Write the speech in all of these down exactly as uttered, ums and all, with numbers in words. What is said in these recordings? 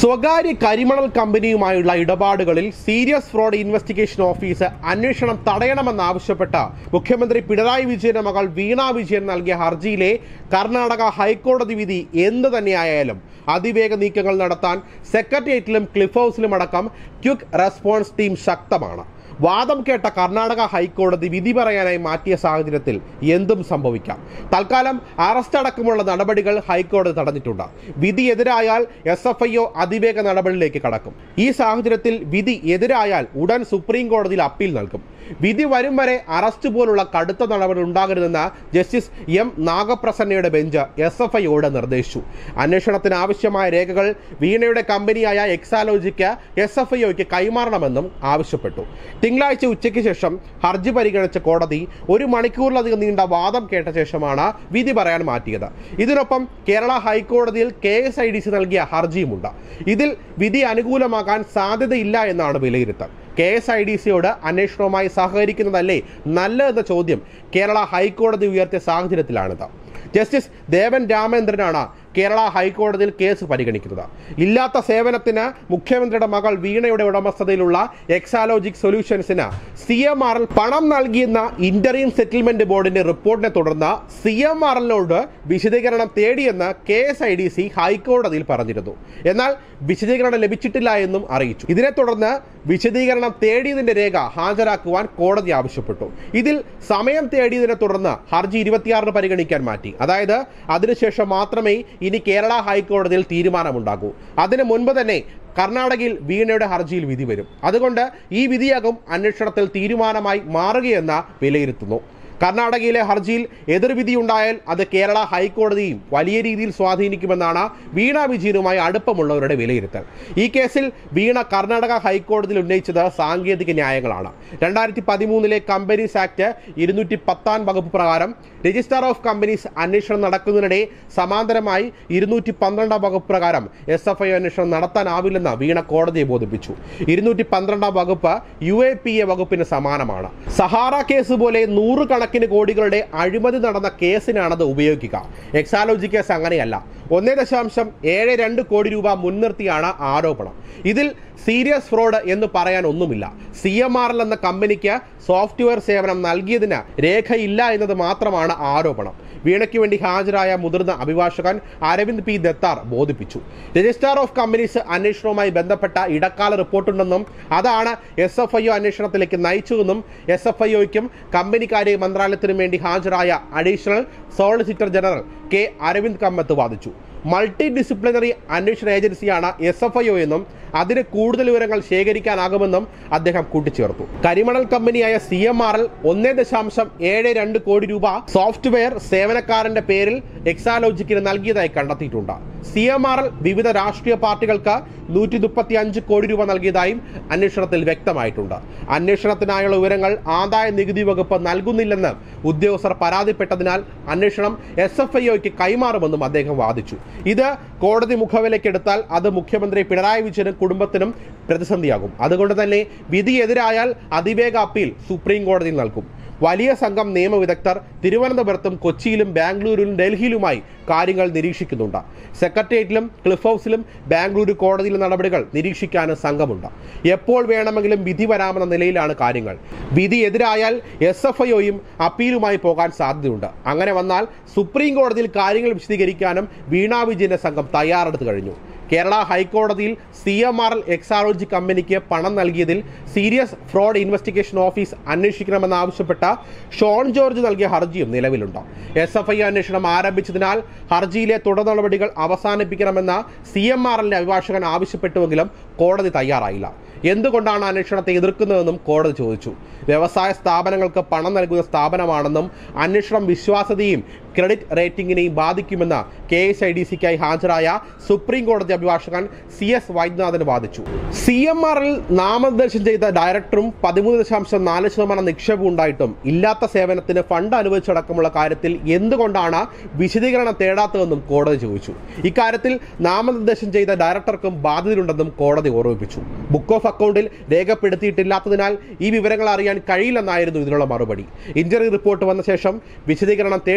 സ്വകാര്യ കരിമണൽ കമ്പനിയുമായുള്ള ഇടപാടുകളിൽ സീരിയസ് ഫ്രോഡ് ഇൻവെസ്റ്റിഗേഷൻ ഓഫീസ് അന്വേഷണം തടയണമെന്നാവശ്യപ്പെട്ട മുഖ്യമന്ത്രി പിണറായി വിജയന്റെ മകൾ വീണ വിജയൻ നൽകിയ ഹർജിയിലെ കർണാടക ഹൈക്കോടതി വിധി എന്തു തന്നെയായാലും അതിവേഗ നീക്കങ്ങൾ നടത്താൻ സെക്രട്ടേറിയറ്റിലും ക്ലിഫ് ഹൗസിലും അടക്കം ക്വിക്ക് റെസ്പോൺസ് ടീം ശക്തമാണ്. വാദം കേട്ട കർണാടക ഹൈക്കോടതി വിധി പറയാനായി മാറ്റിയ സാഹചര്യത്തിൽ എന്തും സംഭവിക്കാം. തൽക്കാലം അറസ്റ്റ് അടക്കമുള്ള നടപടികൾ ഹൈക്കോടതി തടഞ്ഞിട്ടുണ്ട്. വിധി എതിരായാൽ എസ് എഫ് ഐ ഒ അതിവേഗ നടപടിയിലേക്ക് കടക്കും. ഈ സാഹചര്യത്തിൽ വിധി എതിരായാൽ ഉടൻ സുപ്രീം കോടതിയിൽ അപ്പീൽ നൽകും. വിധി വരും വരെ അറസ്റ്റ് പോലുള്ള കടുത്ത നടപടി ഉണ്ടാകരുതെന്ന് ജസ്റ്റിസ് എം നാഗപ്രസന്നയുടെ ബെഞ്ച് എസ് എഫ് ഐയോട് നിർദ്ദേശിച്ചു. അന്വേഷണത്തിന് ആവശ്യമായ രേഖകൾ വീണയുടെ കമ്പനിയായ എക്സാലോജിക്ക് എസ് എഫ് ഐക്ക് കൈമാറണമെന്നും ആവശ്യപ്പെട്ടു. തിങ്കളാഴ്ച ഉച്ചയ്ക്ക് ശേഷം ഹർജി പരിഗണിച്ച കോടതി ഒരു മണിക്കൂറിലധികം നീണ്ട വാദം കേട്ട ശേഷമാണ് വിധി പറയാൻ മാറ്റിയത്. ഇതിനൊപ്പം കേരള ഹൈക്കോടതിയിൽ K S I D C നൽകിയ ഹർജിയുമുണ്ട്. ഇതിൽ വിധി അനുകൂലമാകാൻ സാധ്യതയില്ല എന്നാണ് വിലയിരുത്തൽ. കെ എസ് ഐ ഡി സിയോട് അന്വേഷണവുമായി സഹകരിക്കുന്നതല്ലേ നല്ലതെന്ന ചോദ്യം കേരള ഹൈക്കോടതി ഉയർത്തിയ സാഹചര്യത്തിലാണിത്. ജസ്റ്റിസ് ദേവൻ രാമേന്ദ്രനാണ് കേരള ഹൈക്കോടതിയിൽ കേസ് പരിഗണിക്കുന്നത്. ഇല്ലാത്ത സേവനത്തിന് മുഖ്യമന്ത്രിയുടെ മകൾ വീണയുടെ ഉടമസ്ഥതയിലുള്ള എക്സാലോജിക് സൊല്യൂഷൻസിന് സി എം ആർ എൽ പണം നൽകിയെന്ന ഇന്ററിം സെറ്റിൽമെന്റ് ബോർഡിന്റെ റിപ്പോർട്ടിനെ തുടർന്ന് സി എം ആർ എല്ലിനോട് വിശദീകരണം തേടിയെന്ന് K S I D C ഹൈക്കോടതിയിൽ പറഞ്ഞിരുന്നു. എന്നാൽ വിശദീകരണം ലഭിച്ചിട്ടില്ല എന്നും അറിയിച്ചു. ഇതിനെ തുടർന്ന് വിശദീകരണം തേടിയതിന്റെ രേഖ ഹാജരാക്കുവാൻ കോടതി ആവശ്യപ്പെട്ടു. ഇതിൽ സമയം തേടിയതിനെ തുടർന്ന് ഹർജി ഇരുപത്തിയാറിന് പരിഗണിക്കാൻ മാറ്റി. അതായത് അതിനുശേഷം മാത്രമേ ഇനി കേരള ഹൈക്കോടതിയിൽ തീരുമാനമുണ്ടാകൂ. അതിനു മുൻപ് തന്നെ കർണാടകയിൽ വീണയുടെ ഹർജിയിൽ വിധി വരും. അതുകൊണ്ട് ഈ വിധിയാകും അന്വേഷണത്തിൽ തീരുമാനമായി മാറുകയെന്ന് വിലയിരുത്തുന്നു. കർണാടകയിലെ ഹർജിയിൽ എതിർവിധിയുണ്ടായാൽ അത് കേരള ഹൈക്കോടതിയും വലിയ രീതിയിൽ സ്വാധീനിക്കുമെന്നാണ് വീണ വിജയനുമായി അടുപ്പമുള്ളവരുടെ വിലയിരുത്തൽ. ഈ കേസിൽ വീണ കർണാടക ഹൈക്കോടതിയിൽ ഉന്നയിച്ചത് സാങ്കേതിക ന്യായങ്ങളാണ്. രണ്ടായിരത്തി പതിമൂന്നിലെ കമ്പനീസ് ആക്ട് ഇരുന്നൂറ്റി പത്താം വകുപ്പ് പ്രകാരം രജിസ്ട്രാർ ഓഫ് കമ്പനീസ് അന്വേഷണം നടക്കുന്നതിനിടെ സമാന്തരമായി ഇരുന്നൂറ്റി പന്ത്രണ്ടാം വകുപ്പ് പ്രകാരം എസ് എഫ് ഐ അന്വേഷണം നടത്താനാവില്ലെന്ന് വീണ കോടതിയെ ബോധിപ്പിച്ചു. ഇരുന്നൂറ്റി പന്ത്രണ്ടാം വകുപ്പ് യു എ പി എ വകുപ്പിന് സമാനമാണ്. സഹാറ കേസ് പോലെ നൂറുകണക്കിന് കോടികളുടെ അഴിമതി നടന്ന കേസിനാണത് ഉപയോഗിക്കുക. എക്സാലോജി കേസ് അങ്ങനെയല്ല. ഒന്നേ ദശാംശം ഏഴ് രണ്ട് കോടി രൂപ മുൻനിർത്തിയാണ് ആരോപണം. ഇതിൽ സീരിയസ് ഫ്രോഡ് എന്ന് പറയാൻ ഒന്നുമില്ല. സി എം ആർ എൽ എന്ന കമ്പനിക്ക് സോഫ്റ്റ്വെയർ സേവനം നൽകിയതിന് രേഖയില്ല എന്നത് മാത്രമാണ് ആരോപണം. വീണയ്ക്ക് വേണ്ടി ഹാജരായ മുതിർന്ന അഭിഭാഷകൻ അരവിന്ദ് പി ദത്താർ ബോധിപ്പിച്ചു. രജിസ്ട്രാർ ഓഫ് കമ്പനീസ് അന്വേഷണവുമായി ബന്ധപ്പെട്ട ഇടക്കാല റിപ്പോർട്ടുണ്ടെന്നും അതാണ് എസ് എഫ് ഐ ഒ അന്വേഷണത്തിലേക്ക് നയിച്ചതെന്നും എസ് എഫ് ഐ ഒയ്ക്കും കമ്പനിക്കാരെ മന്ത്രാലയത്തിനും വേണ്ടി ഹാജരായ additional solicitor general K Aravind Kammath വാദിച്ചു. മൾട്ടി ഡിസിപ്ലിനറി അന്വേഷണ ഏജൻസിയാണ് എസ് എഫ് ഐ ഒ എന്നും അതിന് കൂടുതൽ വിവരങ്ങൾ ശേഖരിക്കാനാകുമെന്നും അദ്ദേഹം കൂട്ടിച്ചേർത്തു. കരിമണൽ കമ്പനിയായ സി എം ആർ എൽ ഒന്നേ ദശാംശം ഏഴ് രണ്ട് കോടി രൂപ സോഫ്റ്റ്വെയർ സേവനക്കാരന്റെ പേരിൽ എക്സാലോജിക്കിന് നൽകിയതായി കണ്ടെത്തിയിട്ടുണ്ട്. സി എം ആർ എൽ വിവിധ രാഷ്ട്രീയ പാർട്ടികൾക്ക് നൂറ്റി മുപ്പത്തി അഞ്ച് കോടി രൂപ നൽകിയതായും അന്വേഷണത്തിൽ വ്യക്തമായിട്ടുണ്ട്. അന്വേഷണത്തിനായുള്ള വിവരങ്ങൾ ആദായ നികുതി വകുപ്പ് നൽകുന്നില്ലെന്ന് ഉദ്യോഗസ്ഥർ പരാതിപ്പെട്ടതിനാൽ അന്വേഷണം എസ് എഫ് ഐ ഒക്ക് കൈമാറുമെന്നും അദ്ദേഹം വാദിച്ചു. ഇത് കോടതി മുഖവിലക്കെടുത്താൽ അത് മുഖ്യമന്ത്രി പിണറായി വിജയനും കുടുംബത്തിനും പ്രതിസന്ധിയാകും. അതുകൊണ്ട് തന്നെ വിധി എതിരായാൽ അതിവേഗ അപ്പീൽ സുപ്രീം കോടതിയിൽ നൽകും. വലിയ സംഘം നിയമവിദഗ്ധർ തിരുവനന്തപുരത്തും കൊച്ചിയിലും ബാംഗ്ലൂരിലും ഡൽഹിയിലുമായി കാര്യങ്ങൾ നിരീക്ഷിക്കുന്നുണ്ട്. സെക്രട്ടേറിയറ്റിലും ക്ലിഫ് ഹൗസിലും ബാംഗ്ലൂരു കോടതിയിലെ നടപടികൾ നിരീക്ഷിക്കാനും സംഘമുണ്ട്. എപ്പോൾ വേണമെങ്കിലും വിധി വരാമെന്ന നിലയിലാണ് കാര്യങ്ങൾ. വിധി എതിരായാൽ എസ് എഫ് ഐ ഒയും അപ്പീലുമായി പോകാൻ സാധ്യതയുണ്ട്. അങ്ങനെ വന്നാൽ സുപ്രീം കോടതിയിൽ കാര്യങ്ങൾ വിശദീകരിക്കാനും വീണ വിജയന്റെ സംഘം തയ്യാറെടുത്തു കഴിഞ്ഞു. കേരള ഹൈക്കോടതിയിൽ C M R L Exalogic കമ്പനിക്ക് പണം നൽകിയതിൽ സീരിയസ് ഫ്രോഡ് ഇൻവെസ്റ്റിഗേഷൻ ഓഫീസ് അന്വേഷിക്കണമെന്നാവശ്യപ്പെട്ട ഷോൺ ജോർജ് നൽകിയ ഹർജിയും നിലവിലുണ്ട്. എസ് എഫ് ഐ അന്വേഷണം ആരംഭിച്ചതിനാൽ ഹർജിയിലെ തുടർ നടപടികൾ അവസാനിപ്പിക്കണമെന്ന സി എം ആർ എല്ലിന്റെ അഭിഭാഷകൻ ആവശ്യപ്പെട്ടുവെങ്കിലും കോടതി തയ്യാറായില്ല. എന്തുകൊണ്ടാണ് അന്വേഷണത്തെ എതിർക്കുന്നതെന്നും കോടതി ചോദിച്ചു. വ്യവസായ സ്ഥാപനങ്ങൾക്ക് പണം നൽകുന്ന സ്ഥാപനമാണെന്നും അന്വേഷണം വിശ്വാസ്യതയും ക്രെഡിറ്റ് റേറ്റിംഗിനെയും ബാധിക്കുമെന്ന് കെ എസ് ഐ ഡി സിക്കായി ഹാജരായ സുപ്രീം കോടതി അഭിഭാഷകൻ സി എസ് വൈദ്യനാഥൻ വാദിച്ചു. സി എം ആർ എൽ നാമനിർദ്ദേശം ചെയ്ത ഡയറക്ടറും പതിമൂന്ന് ദശാംശം നാല് ശതമാനം നിക്ഷേപം ഉണ്ടായിട്ടും ഇല്ലാത്ത സേവനത്തിന് ഫണ്ട് അനുവദിച്ചടക്കമുള്ള കാര്യത്തിൽ എന്തുകൊണ്ടാണ് വിശദീകരണം തേടാത്തതെന്നും കോടതി ചോദിച്ചു. ഇക്കാര്യത്തിൽ നാമനിർദ്ദേശം ചെയ്ത ഡയറക്ടർക്കും ബാധ്യതയുണ്ടെന്നും കോടതി ഓർമ്മിപ്പിച്ചു. ബുക്ക് ഓഫ് അക്കൗണ്ടിൽ രേഖപ്പെടുത്തിയിട്ടില്ലാത്തതിനാൽ ഈ വിവരങ്ങൾ അറിയാൻ കഴിയില്ലെന്നായിരുന്നു ഇതിനുള്ള മറുപടി. ഇഞ്ചറി റിപ്പോർട്ട് വന്ന ശേഷം വിശദീകരണം തേടിയെന്നും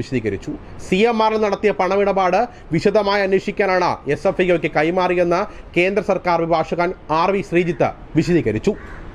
വിശദീകരിച്ചു. സി എം ആറിൽ നടത്തിയ പണമിടപാട് വിശദമായി അന്വേഷിക്കാനാണ് എസ് എഫ് ഐക്ക് കൈമാറിയെന്ന് കേന്ദ്ര സർക്കാർ അഭിഭാഷകൻ ആർ വി ശ്രീജിത്ത് വിശദീകരിച്ചു.